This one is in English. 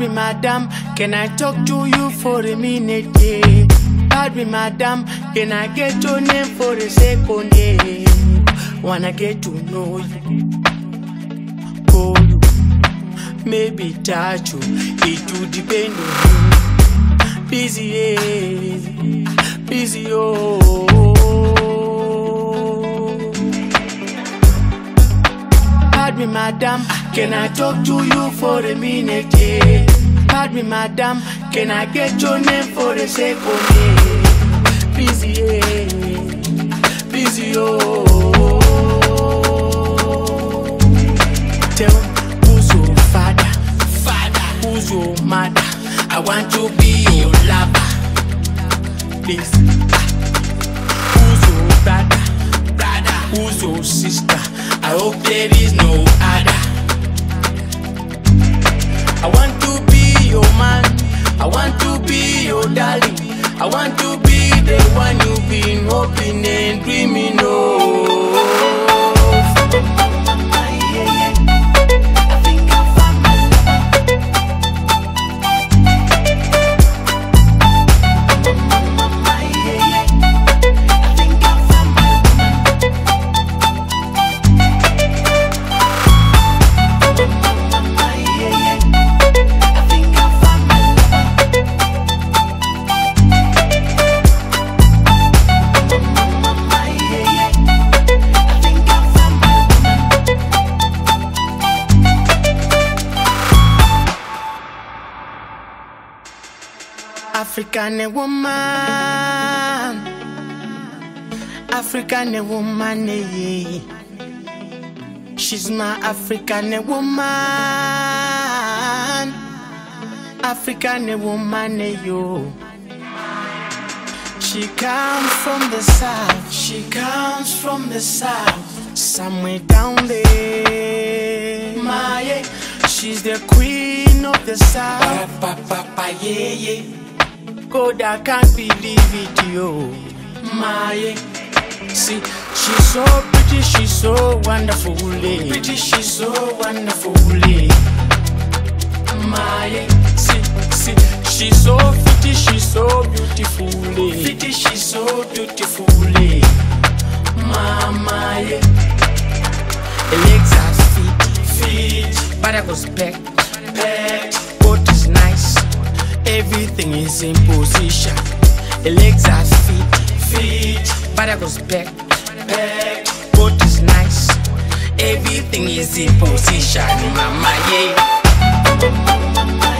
Pardon me, madam, can I talk to you for a minute? Yeah. Pardon me, madam, can I get your name for a second? Yeah. Wanna get to know you, call you, maybe touch you. It will depend on you. Busy, yeah, busy, oh. Pardon me, madam, can I talk to you for a minute? Yeah. Pardon me, madam, can I get your name for a second? Yeah. Busy, yeah, busy, oh. Tell me, who's your father? Who's your mother? I want to be your lover. Please. Who's your brother? Who's your sister? I hope there is no other. I want to be your man. I want to be your darling. I want to be the one you've been hoping and dreaming of. African woman, African woman, yeah. She's my African woman, African woman, yo. She comes from the south, she comes from the south, somewhere down there, my, yeah. She's the queen of the south, yeah, yeah. God, I can't believe it, yo. My, see, she's so pretty, she's so wonderful, pretty, she's so wonderful, my, see, she's so pretty, she's so beautiful, pretty, she's so beautiful, mama, her legs are fit, but I was back, what is nice. Everything is in position. The legs are fit, but I goes back. What is nice? Everything is in position, mama, yeah.